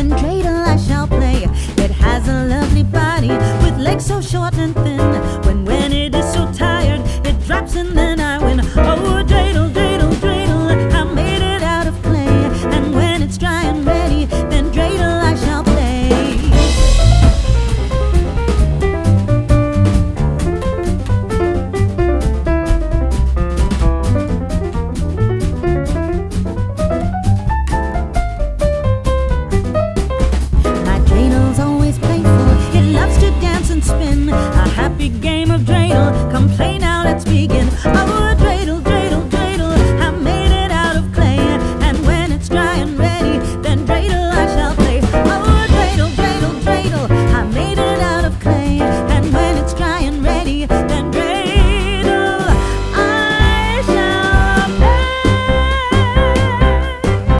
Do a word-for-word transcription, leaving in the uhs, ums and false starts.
cradle I shall play. It has a lovely body with legs so short and thin.